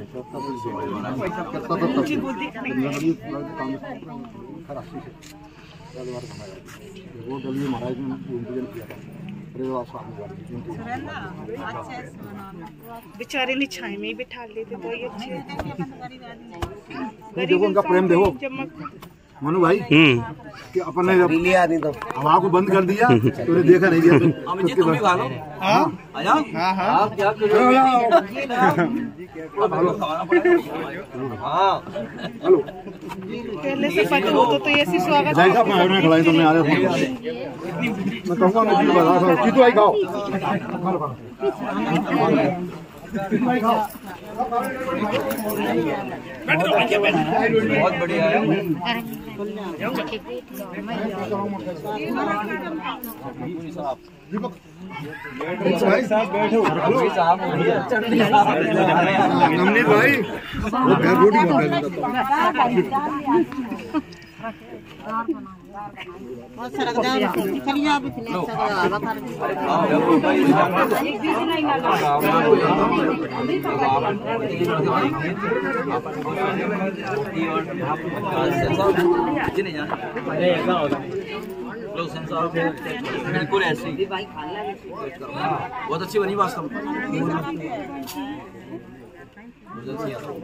वो दलीय महाराज ने इंतजाम किया था। बेचारे ने छाई में ही बिठा लेते तो ये अच्छे। देखो उनका प्रेम देखो मनु भाई कि अपन ने जब हवा को बंद कर दिया तो देखा नहीं दिया अमित तुम भी खा लो। हाँ आ जाओ। हाँ आप क्या कर रहे हो? हाँ हेलो पहले से पता होता तो ऐसी स्वागत भाई साहब मैं खिलाई तो मैं आ रहा हूं। मैं कहूंगा मैं जी बता रहा हूं कि तो आई खाओ बहुत बढ़िया है। नमनीत भाई रोटी बिल्कुल ऐसे ही बहुत अच्छी बनी वास्तव में।